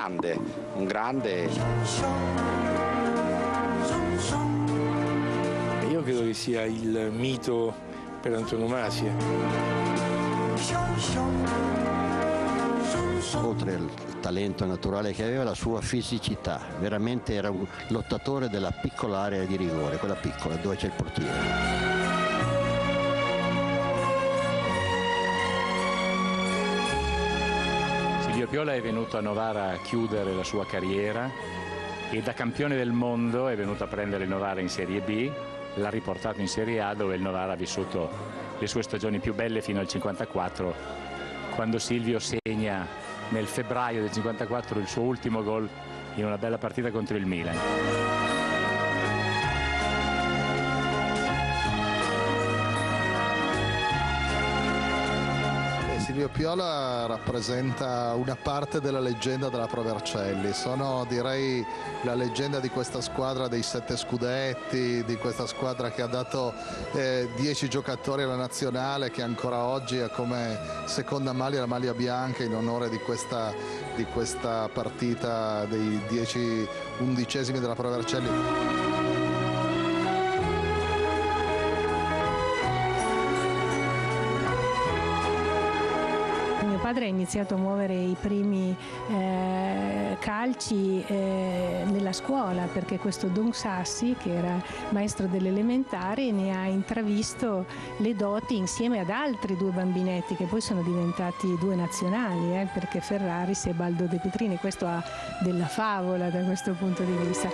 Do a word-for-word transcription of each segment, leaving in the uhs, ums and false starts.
grande, un grande. Io credo che sia il mito per antonomasia. Oltre al talento naturale che aveva, la sua fisicità, veramente era un lottatore della piccola area di rigore, quella piccola dove c'è il portiere. Silvio Piola è venuto a Novara a chiudere la sua carriera e da campione del mondo è venuto a prendere il Novara in Serie B, l'ha riportato in Serie A dove il Novara ha vissuto le sue stagioni più belle fino al cinquantaquattro, quando Silvio segna nel febbraio del cinquantaquattro il suo ultimo gol in una bella partita contro il Milan. Silvio Piola rappresenta una parte della leggenda della Pro Vercelli. Sono, direi, la leggenda di questa squadra dei sette scudetti, di questa squadra che ha dato eh, dieci giocatori alla nazionale, che ancora oggi ha come seconda maglia la maglia bianca in onore di questa, di questa partita dei dieci undicesimi della Pro Vercelli. Mio padre ha iniziato a muovere i primi eh, calci eh, nella scuola, perché questo Don Sassi, che era maestro delle elementari, ne ha intravisto le doti insieme ad altri due bambinetti che poi sono diventati due nazionali, eh, perché Ferraris e Baldo De Petrini. Questo ha della favola da questo punto di vista.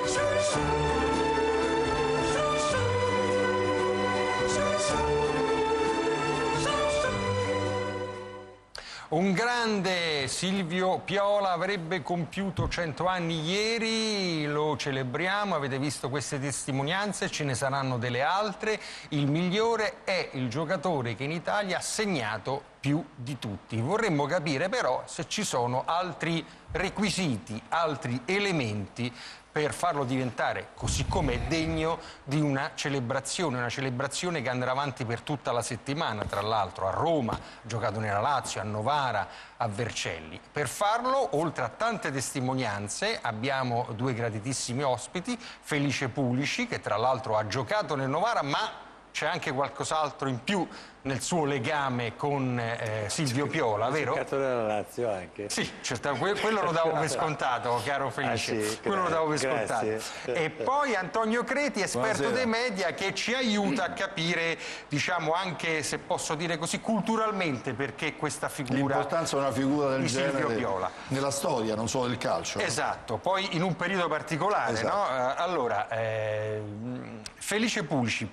Un grande Silvio Piola avrebbe compiuto cento anni ieri, lo celebriamo, avete visto queste testimonianze, ce ne saranno delle altre. Il migliore è il giocatore che in Italia ha segnato più di tutti. Vorremmo capire però se ci sono altri requisiti, altri elementi per farlo diventare, così come degno di una celebrazione, una celebrazione che andrà avanti per tutta la settimana, tra l'altro a Roma, ha giocato nella Lazio, a Novara, a Vercelli. Per farlo, oltre a tante testimonianze, abbiamo due graditissimi ospiti, Felice Pulici, che tra l'altro ha giocato nel Novara, ma c'è anche qualcos'altro in più nel suo legame con eh, Silvio Piola, vero? Ha giocato nella Lazio anche. Sì, certo, quello lo davo per scontato, caro Felice, ah, sì, quello lo davo per grazie. scontato. E poi Antonio Creti, esperto Buonasera. dei media, che ci aiuta a capire, diciamo anche, se posso dire così, culturalmente perché questa figura... L'importanza di una figura del di genere Silvio Piola. Nella storia, non solo del calcio. Esatto, poi in un periodo particolare, esatto. no? Allora, eh, Felice Pulici,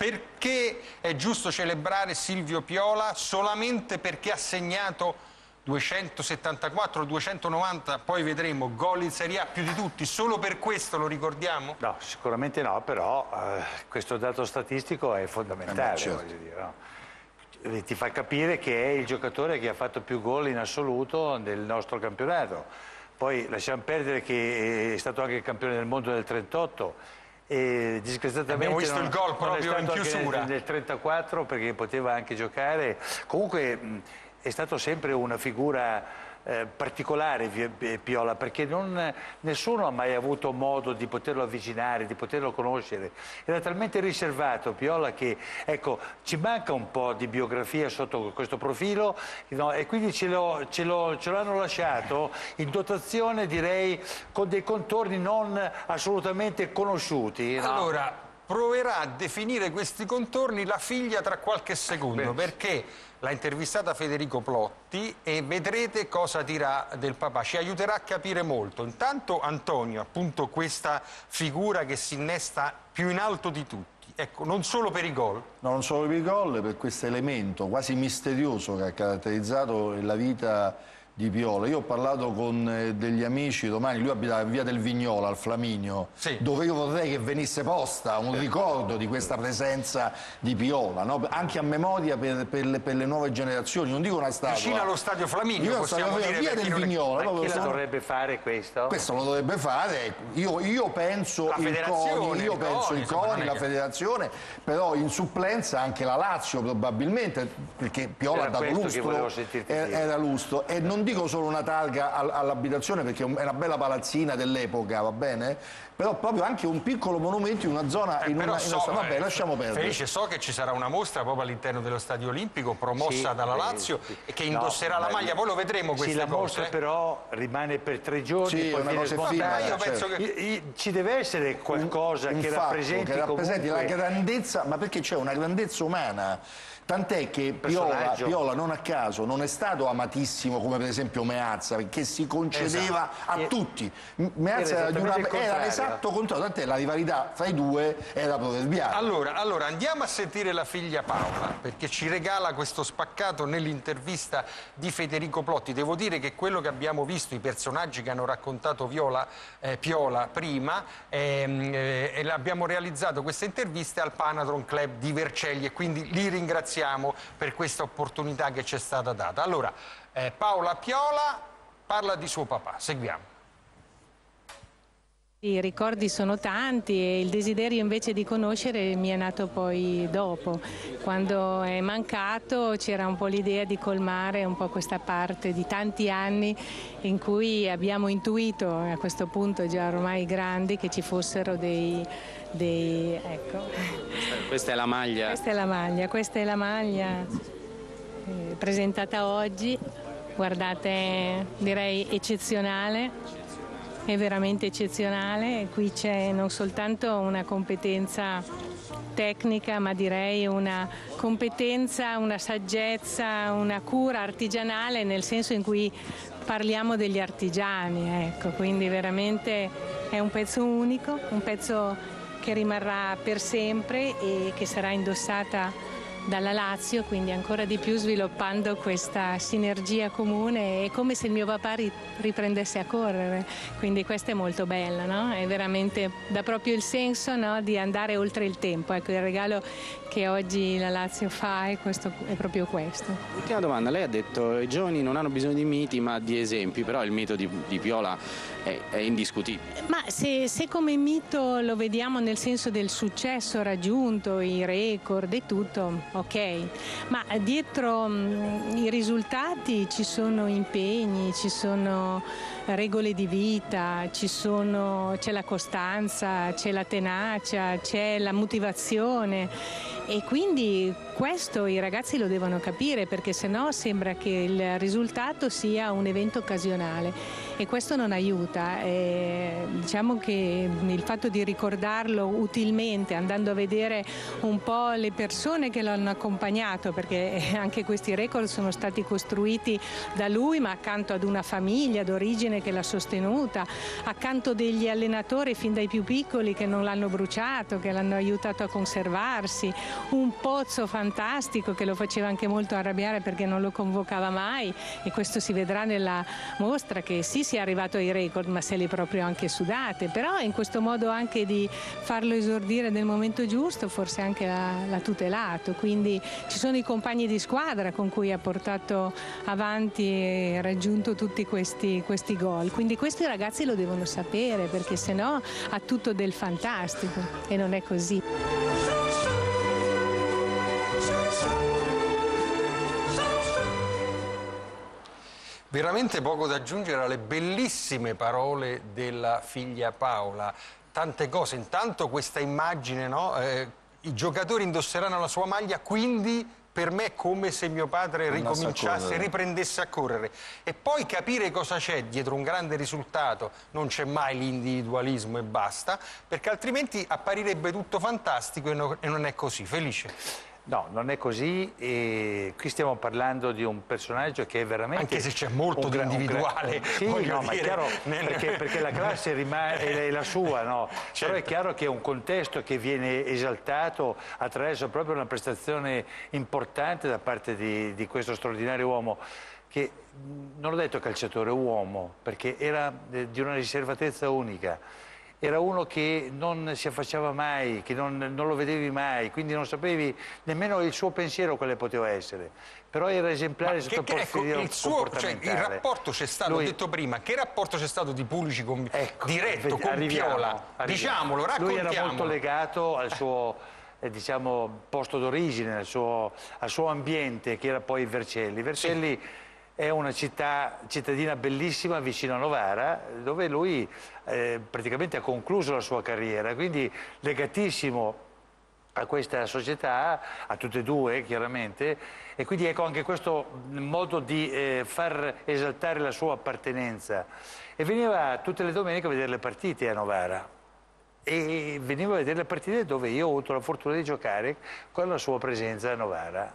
perché è giusto celebrare Silvio Piola? Solamente perché ha segnato duecentosettantaquattro, duecentonovanta, poi vedremo, gol in Serie A più di tutti, solo per questo lo ricordiamo? No, sicuramente no, però eh, questo dato statistico è fondamentale, eh, certo. voglio dire, no? Ti fa capire che è il giocatore che ha fatto più gol in assoluto nel nostro campionato. Poi lasciamo perdere che è stato anche il campione del mondo del trentotto. E disgraziatamente abbiamo visto non, il gol proprio in chiusura nel, nel trentaquattro, perché poteva anche giocare. Comunque mh, è stato sempre una figura eh, particolare Piola, perché non, nessuno ha mai avuto modo di poterlo avvicinare, di poterlo conoscere. Era talmente riservato Piola che, ecco, ci manca un po' di biografia sotto questo profilo, no? E quindi ce l'hanno lasciato in dotazione, direi, con dei contorni non assolutamente conosciuti, no? Allora, proverà a definire questi contorni la figlia tra qualche secondo, Beh. perché l'ha intervistata Federico Plotti e vedrete cosa dirà del papà, ci aiuterà a capire molto. Intanto Antonio, appunto, questa figura che si innesta più in alto di tutti, ecco, non solo per i gol. No, non solo per i gol, per questo elemento quasi misterioso che ha caratterizzato la vita di Piola. Io ho parlato con eh, degli amici domani, lui abita a Via del Vignola, al Flaminio, sì. dove io vorrei che venisse posta un ricordo di questa presenza di Piola, no? Anche a memoria per, per, le, per le nuove generazioni, non dico una statua. Vicino allo stadio Flaminio, possiamo dire, Via del Vignola. Ma chi la dovrebbe fare questo? Questo lo dovrebbe fare, io, io penso la il CONI, io il penso CONI, il CONI, la federazione, però in supplenza anche la Lazio probabilmente, perché Piola ha dato lustro, era, era lustro, e non dico solo una targa all'abitazione perché è una bella palazzina dell'epoca, va bene? Però proprio anche un piccolo monumento in una zona... Eh, in però una, so, in una... Vabbè, eh, lasciamo perdere. Felice, so che ci sarà una mostra proprio all'interno dello Stadio Olimpico promossa sì, dalla sì, Lazio sì. e che indosserà no, la maglia, poi lo vedremo queste sì, la cose. mostra però rimane per tre giorni, sì, poi una viene cosa smontata. effimera, io penso certo. che... Ci deve essere qualcosa un, un che, fatto, rappresenti che rappresenti comunque... la grandezza, ma perché c'è una grandezza umana. Tant'è che Piola, Piola non a caso non è stato amatissimo come per esempio Meazza, perché si concedeva esatto. a E... tutti. Meazza era, era, una, era l'esatto contrario, tant'è la rivalità fra i due era proverbiale. Allora, allora andiamo a sentire la figlia Paola, perché ci regala questo spaccato nell'intervista di Federico Plotti. Devo dire che quello che abbiamo visto, i personaggi che hanno raccontato Viola, eh, Piola prima, ehm, eh, e abbiamo realizzato queste interviste al Panatron Club di Vercelli e quindi li ringraziamo per questa opportunità che ci è stata data. Allora, eh, Paola Piola parla di suo papà, seguiamo. I ricordi sono tanti e il desiderio invece di conoscere mi è nato poi dopo. Quando è mancato c'era un po' l'idea di colmare un po' questa parte di tanti anni in cui abbiamo intuito, a questo punto già ormai grandi, che ci fossero dei... dei ecco. Questa è la maglia. Questa è la maglia, questa è la maglia eh, presentata oggi, guardate, direi eccezionale. È veramente eccezionale, qui c'è non soltanto una competenza tecnica, ma direi una competenza, una saggezza, una cura artigianale, nel senso in cui parliamo degli artigiani, ecco, quindi veramente è un pezzo unico, un pezzo che rimarrà per sempre e che sarà indossata dalla Lazio, quindi ancora di più sviluppando questa sinergia comune. È come se il mio papà riprendesse a correre, quindi questo è molto bello, no? È veramente, dà proprio il senso, no, di andare oltre il tempo. Ecco, il regalo che oggi la Lazio fa è, questo, è proprio questo. Ultima domanda, lei ha detto i giovani non hanno bisogno di miti ma di esempi, però il mito di, di Piola è, è indiscutibile. Ma se, se come mito lo vediamo nel senso del successo raggiunto, i record e tutto, ok, ma dietro mh, i risultati ci sono impegni, ci sono regole di vita, ci sono, c'è la costanza, c'è la tenacia, c'è la motivazione e quindi questo i ragazzi lo devono capire, perché sennò sembra che il risultato sia un evento occasionale e questo non aiuta. E diciamo che il fatto di ricordarlo utilmente, andando a vedere un po' le persone che l'hanno accompagnato, perché anche questi record sono stati costruiti da lui, ma accanto ad una famiglia d'origine che l'ha sostenuta, accanto degli allenatori fin dai più piccoli che non l'hanno bruciato, che l'hanno aiutato a conservarsi, un pozzo fantastico che lo faceva anche molto arrabbiare perché non lo convocava mai, e questo si vedrà nella mostra, che sì, si è arrivato ai record ma se li proprio anche sudate, però in questo modo anche di farlo esordire nel momento giusto forse anche l'ha tutelato. Quindi ci sono i compagni di squadra con cui ha portato avanti e raggiunto tutti questi, questi gol, quindi questi ragazzi lo devono sapere, perché sennò ha tutto del fantastico e non è così. Veramente poco da aggiungere alle bellissime parole della figlia Paola. Tante cose, intanto questa immagine, no? Eh, i giocatori indosseranno la sua maglia, quindi per me è come se mio padre ricominciasse, riprendesse a correre. E poi capire cosa c'è dietro un grande risultato, non c'è mai l'individualismo e basta, perché altrimenti apparirebbe tutto fantastico e, no, e non è così. Felice? No, non è così, e qui stiamo parlando di un personaggio che è veramente... Anche se c'è molto di individuale. Un... Sì, no, ma è chiaro, perché, perché la classe rimane, è la sua, no? Certo. Però è chiaro che è un contesto che viene esaltato attraverso proprio una prestazione importante da parte di, di questo straordinario uomo, che non ho detto calciatore, uomo, perché era di una riservatezza unica. Era uno che non si affacciava mai, che non, non lo vedevi mai, quindi non sapevi nemmeno il suo pensiero quale poteva essere. Però era esemplare Ma sotto che, il profilo ecco, il suo, cioè, il rapporto c'è stato, Lui... ho detto prima, che rapporto c'è stato di Pulici con, ecco, diretto con arriviamo, Piola? Arriviamo. Diciamolo, raccontiamolo. Lui era molto legato al suo eh, diciamo, posto d'origine, al suo, al suo ambiente, che era poi Vercelli. Vercelli sì. è una città, cittadina bellissima vicino a Novara, dove lui eh, praticamente ha concluso la sua carriera, quindi legatissimo a questa società, a tutte e due chiaramente, e quindi ecco anche questo modo di eh, far esaltare la sua appartenenza. E veniva tutte le domeniche a vedere le partite a Novara, e veniva a vedere le partite dove io ho avuto la fortuna di giocare con la sua presenza a Novara.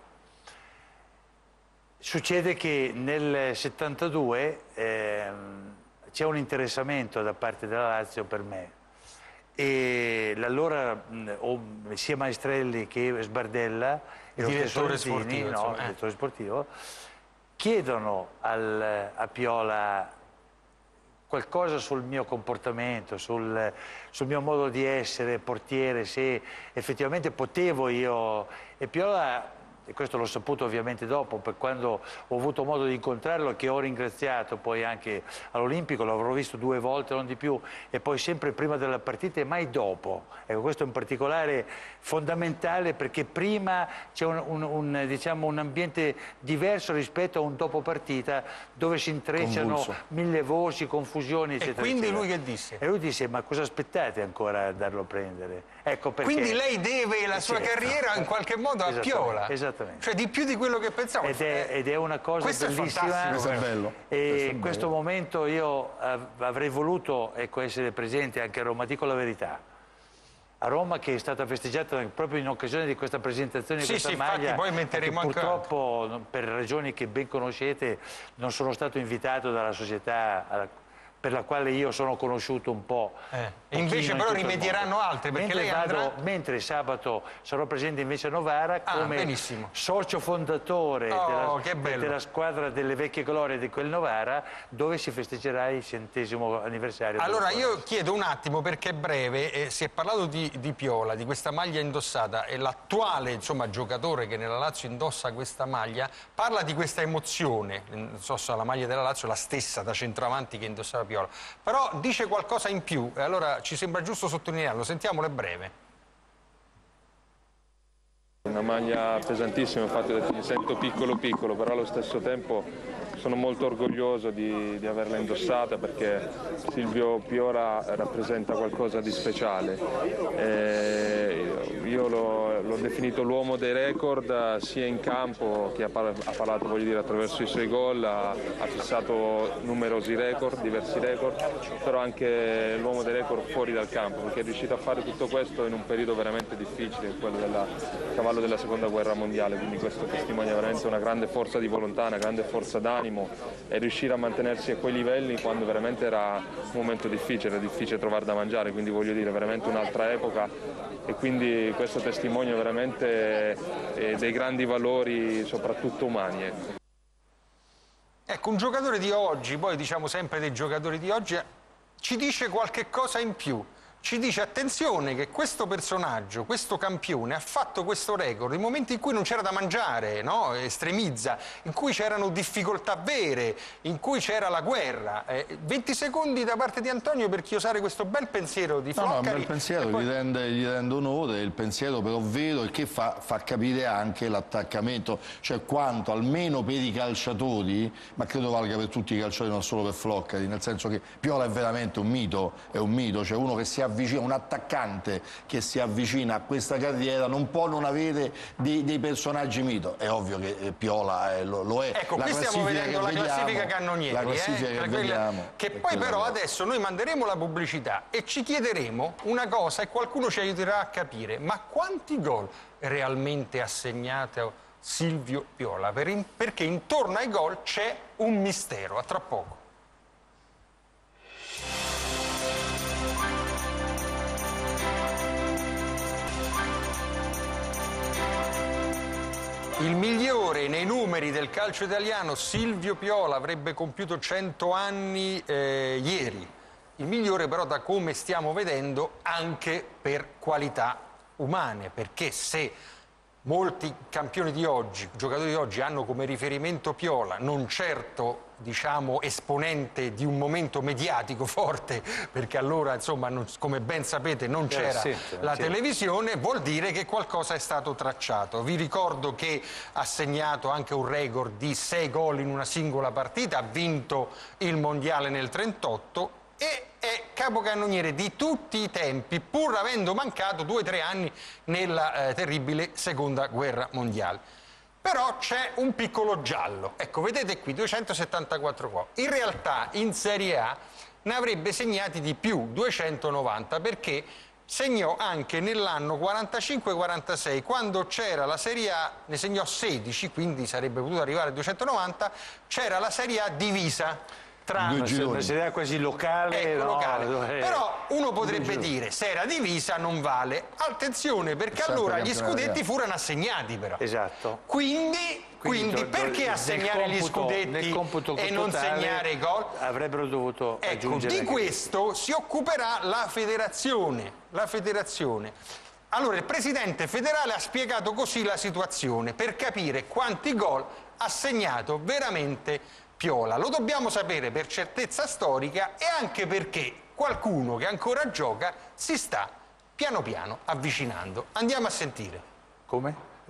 Succede che nel settantadue eh, c'è un interessamento da parte della Lazio per me, e l'allora sia Maestrelli che Sbardella, e lo direttore stesso Lentini, sportivo, no, eh. direttore sportivo, chiedono al, a Piola qualcosa sul mio comportamento, sul, sul mio modo di essere portiere, se effettivamente potevo io. E Piola, e questo l'ho saputo ovviamente dopo, per quando ho avuto modo di incontrarlo, che ho ringraziato poi anche all'Olimpico, l'avrò visto due volte, non di più, e poi sempre prima della partita e mai dopo. Ecco, questo è un particolare fondamentale, perché prima c'è un, un, un, diciamo, un ambiente diverso rispetto a un dopo partita, dove si intrecciano Convulso. mille voci, confusioni, eccetera. E quindi eccetera. lui che disse? E lui disse: ma cosa aspettate ancora a darlo a prendere? Ecco perché... Quindi lei deve la sua Sì, carriera in qualche modo a esattamente, Piola. Esattamente. Cioè di più di quello che pensavo. Ed è, ed è una cosa Questo è bellissima. fantastico, Questo è bello. E Questo è in questo bello. momento io av- avrei voluto, ecco, essere presente anche a Roma. Dico la verità. A Roma, che è stata festeggiata proprio in occasione di questa presentazione di Sì, questa sì, maglia, infatti poi metteremo che anche- purtroppo, no, per ragioni che ben conoscete, non sono stato invitato dalla società alla- per la quale io sono conosciuto un po'. Eh. pochino Invece in però tutto il rimedieranno mondo. altre, perché mentre lei vado- andrà- mentre sabato sarò presente invece a Novara Ah, come benissimo. socio fondatore Oh, della, che bello. della squadra delle vecchie glorie di quel Novara, dove si festeggerà il centesimo anniversario. Allora della io squadra. chiedo un attimo, perché è breve, eh, si è parlato di, di Piola, di questa maglia indossata, e l'attuale insomma giocatore che nella Lazio indossa questa maglia parla di questa emozione. Non so se la maglia della Lazio è la stessa da centravanti che indossava Piola, però dice qualcosa in più, e allora ci sembra giusto sottolinearlo. Sentiamolo, è breve. Una maglia pesantissima, infatti ho detto mi sento piccolo piccolo, però allo stesso tempo sono molto orgoglioso di, di averla indossata, perché Silvio Piola rappresenta qualcosa di speciale. E io l'ho, l'ho definito l'uomo dei record, sia in campo che ha, par- ha parlato, voglio dire, attraverso i suoi gol, ha, ha fissato numerosi record, diversi record, però anche l'uomo dei record fuori dal campo, perché è riuscito a fare tutto questo in un periodo veramente difficile, quello della cavallo della seconda guerra mondiale, quindi questo testimonia veramente una grande forza di volontà, una grande forza d'animo, e riuscire a mantenersi a quei livelli quando veramente era un momento difficile, era difficile trovare da mangiare, quindi voglio dire veramente un'altra epoca, e quindi questo testimonia veramente eh, dei grandi valori soprattutto umani. Ecco. Ecco, un giocatore di oggi, poi diciamo sempre dei giocatori di oggi, ci dice qualche cosa in più. Ci dice: attenzione che questo personaggio, questo campione ha fatto questo record in momenti in cui non c'era da mangiare, no? Estremizza, in cui c'erano difficoltà vere, in cui c'era la guerra. Eh, venti secondi da parte di Antonio per chiosare questo bel pensiero di No, no, Floccari. un bel pensiero, poi... gli, rende, gli rende onore, il pensiero però vero, e che fa, fa capire anche l'attaccamento, cioè quanto almeno per i calciatori, ma credo valga per tutti i calciatori, non solo per Floccari, nel senso che Piola è veramente un mito, è un mito, cioè uno che si avvicina, un attaccante che si avvicina a questa carriera non può non avere dei, dei personaggi mito. È ovvio che Piola eh, lo, lo è. Ecco, la qui stiamo vedendo la vediamo, classifica cannonieri, la classifica eh, che, quella... vediamo, che poi però là. Adesso noi manderemo la pubblicità e ci chiederemo una cosa, e qualcuno ci aiuterà a capire: ma quanti gol realmente ha segnato Silvio Piola? Per in... perché intorno ai gol c'è un mistero. A tra poco. Il migliore nei numeri del calcio italiano, Silvio Piola, avrebbe compiuto cento anni eh, ieri. Il migliore però, da come stiamo vedendo, anche per qualità umane, perché se molti campioni di oggi, giocatori di oggi hanno come riferimento Piola, non certo diciamo esponente di un momento mediatico forte, perché allora insomma non, come ben sapete non c'era sì, la sì. televisione, vuol dire che qualcosa è stato tracciato. Vi ricordo che ha segnato anche un record di sei gol in una singola partita, ha vinto il mondiale nel trentotto e è capocannoniere di tutti i tempi, pur avendo mancato due o tre anni nella eh, terribile seconda guerra mondiale. Però c'è un piccolo giallo, ecco, vedete qui, duecentosettantaquattro gol. In realtà in Serie A ne avrebbe segnati di più, duecentonovanta, perché segnò anche nell'anno quarantacinque quarantasei, quando c'era la Serie A, ne segnò sedici, quindi sarebbe potuto arrivare a duecentonovanta, c'era la Serie A divisa. Tra una Serie A quasi locale, ecco, no, locale. dove... Però uno potrebbe dire se era divisa non vale, attenzione, perché Sempre allora gli campionato. scudetti furono assegnati però. Esatto. Quindi, quindi, Quindi, perché nel assegnare computo, gli scudetti nel computo e non totale segnare i gol? Avrebbero dovuto ecco, aggiungere di anche questo si occuperà la federazione, la federazione. Allora il presidente federale ha spiegato così la situazione per capire quanti gol ha segnato veramente Piola. Lo dobbiamo sapere per certezza storica e anche perché qualcuno che ancora gioca si sta piano piano avvicinando. Andiamo a sentire. Come?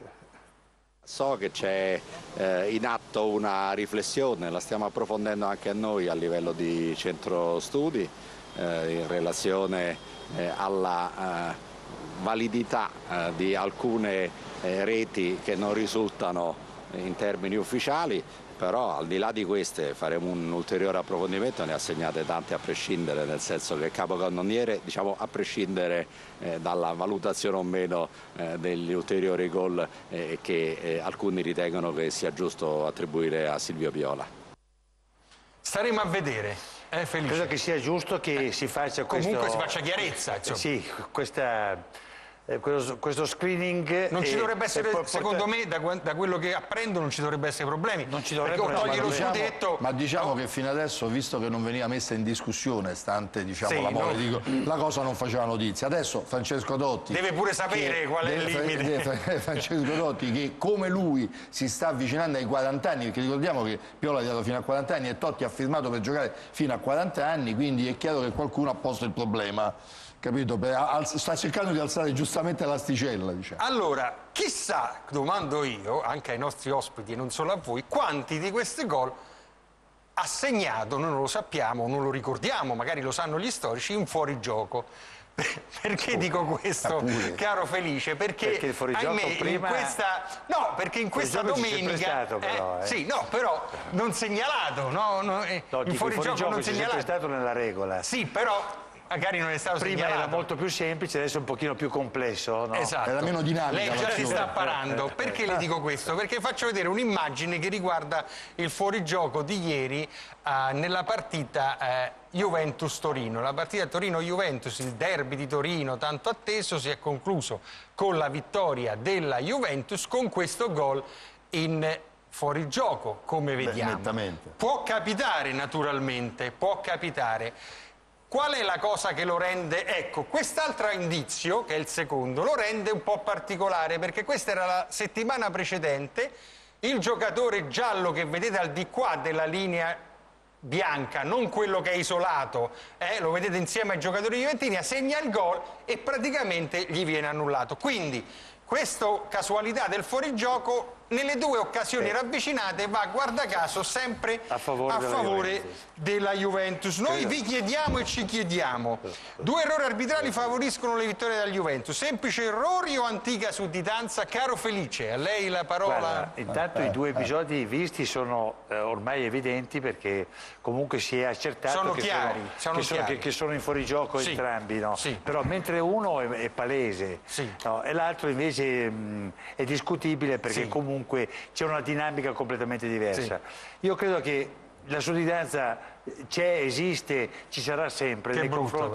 So che c'è eh, in atto una riflessione, la stiamo approfondendo anche a noi a livello di centro studi eh, in relazione eh, alla eh, validità eh, di alcune eh, reti che non risultano in termini ufficiali. Però al di là di queste faremo un ulteriore approfondimento, ne ha segnate tante a prescindere, nel senso che capocannoniere, diciamo a prescindere eh, dalla valutazione o meno eh, degli ulteriori gol eh, che eh, alcuni ritengono che sia giusto attribuire a Silvio Piola. Staremo a vedere, eh, Felice? Credo che sia giusto che si faccia questo... Comunque si faccia chiarezza, insomma. Sì, questa... Eh, questo, questo screening non ci e, dovrebbe essere, porta... secondo me, da, da quello che apprendo non ci dovrebbe essere problemi. Non ci dovrebbero perché o togli lo diciamo, scudetto. ma diciamo no. che fino adesso, visto che non veniva messa in discussione, stante diciamo, sì, la, no. dico, la cosa non faceva notizia. Adesso Francesco Dotti deve pure sapere che, qual è il limite. Deve, Francesco Dotti che come lui si sta avvicinando ai quaranta anni, perché ricordiamo che Piola ha dato fino a quaranta anni e Totti ha firmato per giocare fino a quaranta anni, quindi è chiaro che qualcuno ha posto il problema. Capito? Sta cercando di alzare giustamente l'asticella, diciamo. Allora, chissà, domando io, anche ai nostri ospiti e non solo a voi, quanti di questi gol ha segnato, noi non lo sappiamo, non lo ricordiamo, magari lo sanno gli storici, in fuorigioco. Perché oh, dico questo, caro Felice? Perché, perché il fuorigioco ahimè, prima... in questa, no, perché in questa domenica... Stato, però, eh, eh. Sì, no, però non segnalato, no? no eh, no il fuorigioco, fuorigioco non segnalato. È stato nella regola. Sì, però... magari non è stato prima segnalato. Era molto più semplice, adesso è un pochino più complesso, no? Esatto. Era meno dinamica. Lei già si sta parando. Perché le dico questo? Perché faccio vedere un'immagine che riguarda il fuorigioco di ieri eh, nella partita eh, Juventus-Torino. La partita Torino-Juventus, il derby di Torino tanto atteso, si è concluso con la vittoria della Juventus con questo gol in fuorigioco, come vediamo. Beh, può capitare naturalmente, può capitare. Qual è la cosa che lo rende? Ecco, quest'altro indizio, che è il secondo, lo rende un po' particolare, perché questa era la settimana precedente, il giocatore giallo che vedete al di qua della linea bianca, non quello che è isolato, eh, lo vedete insieme ai giocatori juventini, segna il gol e praticamente gli viene annullato. Quindi questa casualità del fuorigioco nelle due occasioni eh. ravvicinate va, guarda caso, sempre a favore, a della, favore Juventus. della Juventus. Noi Credo. vi chiediamo e ci chiediamo, due errori arbitrali favoriscono le vittorie della Juventus, semplici errori o antica sudditanza? Caro Felice, a lei la parola. Guarda, intanto eh, i due episodi eh. visti sono eh, ormai evidenti, perché comunque si è accertato sono che, chiari, sono, sono che, sono, chiari. che, che sono in fuorigioco sì. entrambi, no? Sì. Però mentre uno è, è palese sì. no? e l'altro invece mh, è discutibile, perché sì. comunque c'è una dinamica completamente diversa. Sì. Io credo che la sudditanza c'è, esiste, ci sarà sempre che nei brutto, confronti,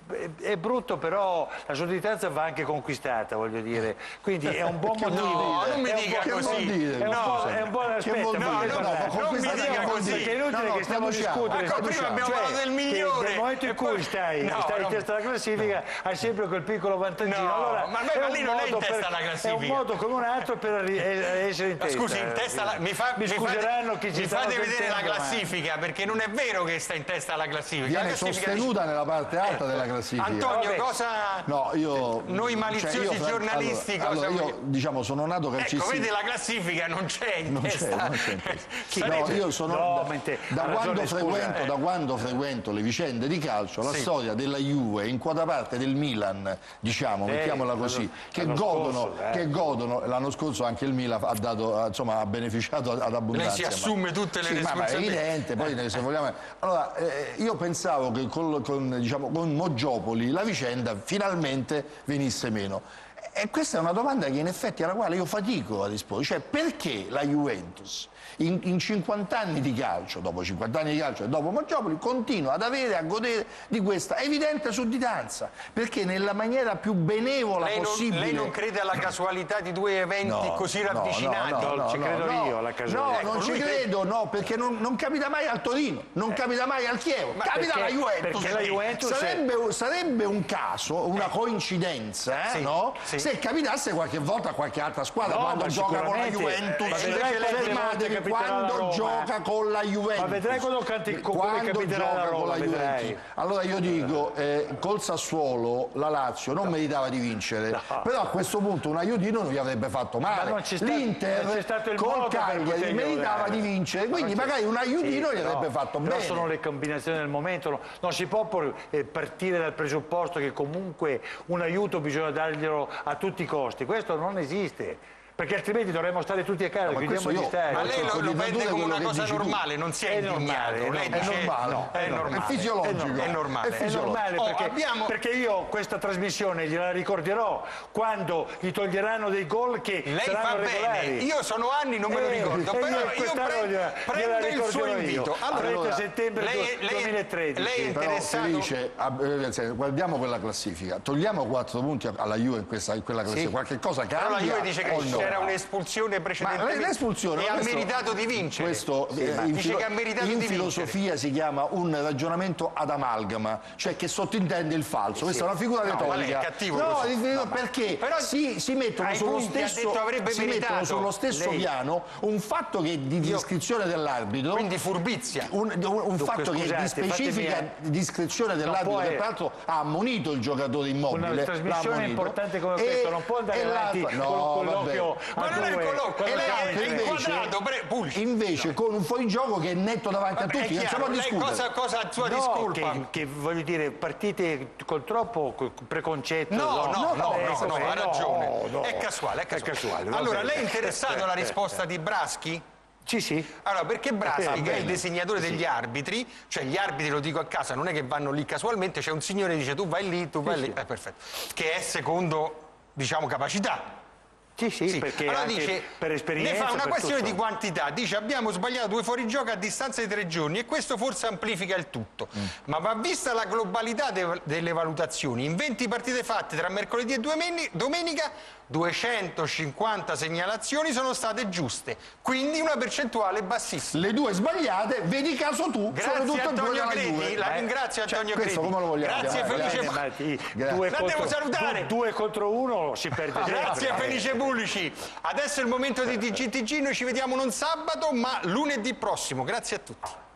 è brutto, però la sudditanza va anche conquistata, voglio dire, quindi è un buon motivo. No, non mi dica così. È un buon, è un buon aspetto. No, no, no, non mi dica così. Perché è inutile che stiamo a discutere. Ecco, prima abbiamo parlato del migliore. Nel momento in cui stai in testa alla classifica hai sempre quel piccolo vantaggino. Allora, ma lì non è in testa alla classifica. È un modo come un altro per essere in testa. Scusi, in testa mi fa mi scuseranno chi ci sta. Mi fate vedere la classifica, perché non è vero che sta in testa alla classifica. Viene sostenuta nella parte alta della classifica. Antonio, cosa... No, io... Noi maliziosi cioè io, giornalisti... Allora, cosa allora io, diciamo, sono nato calcistico... Ecco, vede, la classifica non c'è in non testa. C'è, non c'è in testa. No, io sono... No, da, da, quando frequento, eh. da quando frequento le vicende di calcio, la sì. storia della Juve in quota parte del Milan, diciamo, eh, mettiamola così, che godono, scorso, eh. che godono, l'anno scorso anche il Milan ha, dato, insomma, ha beneficiato ad abbondanza. Lei si assume ma, tutte le sì, responsabilità. Ma è evidente, poi se vogliamo... Allora, eh, io pensavo che con, con, diciamo, con Moggiopoli la vicenda finalmente venisse meno. E questa è una domanda che in effetti alla quale io fatico a rispondere, cioè perché la Juventus in, in cinquanta anni di calcio, dopo cinquanta anni di calcio e dopo Moggiopoli, continua ad avere, a godere di questa evidente sudditanza, perché nella maniera più benevola lei possibile... Non, lei non crede alla casualità di due eventi no, così no, ravvicinati? No, no, no, ci no, credo no, io alla casualità. No, non ecco, ci credo, crede... no, perché non, non capita mai al Torino, non eh. capita mai al Chievo, Ma capita perché, alla Juventus. Perché la Juventus sarebbe, è... sarebbe un caso, una coincidenza, eh, sì, no? Sì. Se capitasse qualche volta a qualche altra squadra, no, quando gioca con la Juventus, ma vedrai fermatevi, quando gioca con la Juventus. Ma vedrai quando, canti, quando capiterà la Roma, con la vedrai. Juventus. Allora io dico, eh, col Sassuolo la Lazio non no. meritava di vincere, no. però a questo punto un aiutino non gli avrebbe fatto male. L'Inter col Cagliari meritava di vincere, quindi magari un aiutino sì, gli avrebbe no, fatto però bene. Sono le combinazioni del momento, no, non si può partire dal presupposto che comunque un aiuto bisogna darglielo a tutti i costi, questo non esiste. Perché altrimenti dovremmo stare tutti a casa, no, io, ma lei lo, lo vede come una cosa normale, tu. non si è, è indignato. Normale, lei è, dice, normale, no, è, è normale, è fisiologico. È normale, è, è normale oh, perché, abbiamo... perché io questa trasmissione gliela ricorderò quando gli toglieranno dei gol che lei saranno fa regolari. Bene. Io sono anni, non me lo ricordo, eh, però io, io pre gliela, gliela prendo il suo invito. Allora, trenta settembre lei, duemilatredici. Lei è interessato? Felice, guardiamo quella classifica, togliamo quattro punti alla Juve in, questa, in quella classifica, sì. qualche cosa cambia? Però la Juve dice che c'era no? un'espulsione precedente. L'espulsione e ha meritato di vincere. Questo sì, eh, in, dice che ha meritato in di filosofia vincere. Si chiama un ragionamento ad amalgama, cioè che sottintende il falso. Sì, questa sì. è una figura no, retorica. È cattivo, no, so. no, perché però si, si mettono, sullo stesso, si mettono sullo stesso Lei. piano un fatto che di discrezione dell'arbitro. Quindi furbizia. Un, un, un Dunque, fatto scusate, che di specifica fatemi... discrezione dell'arbitro, che tra l'altro ha ammonito il giocatore Immobile. Una trasmissione importante come questa non può andare avanti no, con l'occhio. Ma non è il colloquio, è inquadrato. Invece con un fuorigioco che è netto davanti Vabbè, a tutti, non siamo a discutere. Cosa, cosa sua no, discolpa? Che, che voglio dire, partite col troppo preconcetto. No, no, no, no, eh, no, no, eh, ha ragione. No, no. È casuale, è casuale. È casuale allora, lei è interessato alla risposta di Braschi? Sì, sì. Allora, perché Braschi, eh, che è il disegnatore degli sì. arbitri, cioè gli arbitri, lo dico a casa, non è che vanno lì casualmente, c'è un signore che dice tu vai lì, tu vai sì, lì, sì. Eh, perfetto. Che è secondo, diciamo, capacità. Sì, sì, sì. perché allora dice, per esperienza, ne fa una questione tutto. di quantità, dice abbiamo sbagliato due fuorigioco a distanza di tre giorni e questo forse amplifica il tutto, mm. ma va vista la globalità de delle valutazioni. In venti partite fatte tra mercoledì e domenica duecentocinquanta segnalazioni sono state giuste, quindi una percentuale bassissima. Le due sbagliate, vedi caso tu, grazie sono tutte Antonio Credi, la ringrazio cioè, Antonio Credi. Come lo vogliamo grazie chiamare? Felice Grazie. Due la contro, devo salutare. Due, due contro uno si perde sempre. Grazie Felice Bullici. Adesso è il momento di T G T G, noi ci vediamo non sabato ma lunedì prossimo. Grazie a tutti.